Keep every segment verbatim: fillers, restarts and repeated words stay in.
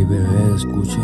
Ey, bebé, escucha.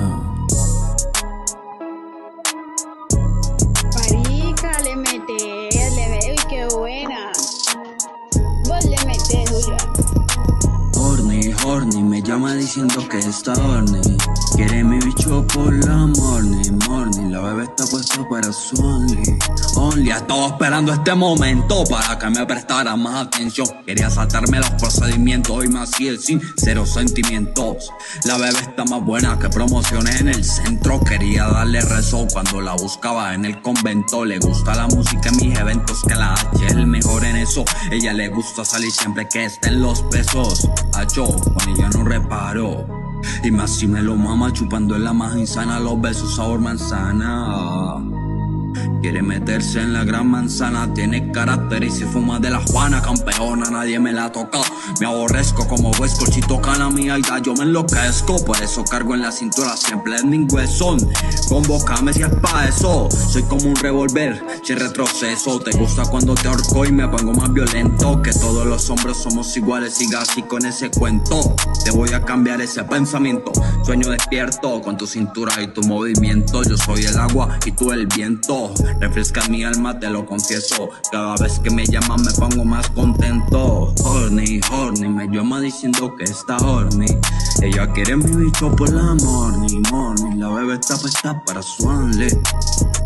Marica, le metes, le veo y qué buena. Vos le metes, Julia. Horny, horny, me llama diciendo que está horny. Quiere mi bicho por la morning, morning. La bebé está puesta para su only. Only, estaba esperando este momento para que me prestara más atención. Quería saltarme los procedimientos y me hacía el sin cero sentimientos. La bebé está más buena que promociones en el centro. Quería darle rezo cuando la buscaba en el convento. Le gusta la música en mis eventos, que la H es el mejor en eso. Ella le gusta salir siempre que estén los pesos. Acho, con ella no reparo. Y más si me lo mama chupando en la más insana. Los besos sabor manzana. Quiere meterse en la gran manzana. Tiene carácter y se fuma de la Juana. Campeona, nadie me la toca. Me aborrezco como huesco. Si tocan a mi alga yo me enloquezco. Por eso cargo en la cintura siempre en mi huesón. Convócame si es pa' eso. Soy como un revólver sin retroceso. Te gusta cuando te ahorco y me pongo más violento. Que todos los hombres somos iguales. Siga así con ese cuento. Te voy a cambiar ese pensamiento. Sueño despierto con tu cintura y tu movimiento. Yo soy el agua y tú el viento. Refresca mi alma, te lo confieso. Cada vez que me llaman me pongo más contento. Horny, horny, me llama diciendo que está horny. Ella quiere mi bicho por la morning, morning. La bebé está puesta para su only.